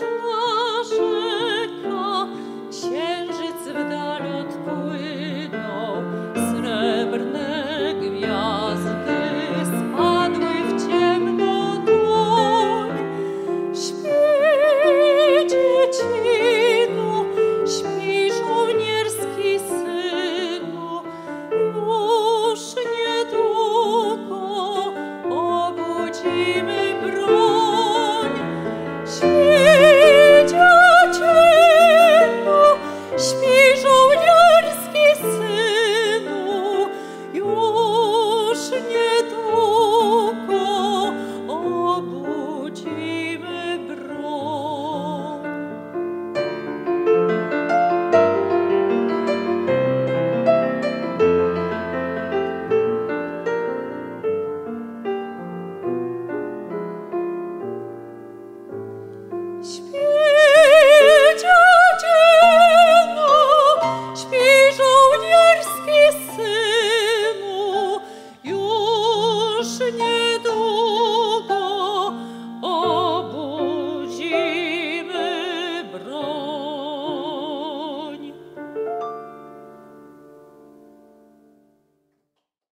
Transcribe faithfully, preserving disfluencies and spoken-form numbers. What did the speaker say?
mroczna rzeka, księżyc w dal odpłynął, srebrne gwiazdy spadły w ciemną dłoń. Śpi, dziecino, śpi, żołnierski synu, już niedługo obudzimy broń. Śpi, dziecino, śpi, żołnierski synu, już niedługo obudzimy broń. Śpi, dziecino, śpi, żołnierski synu,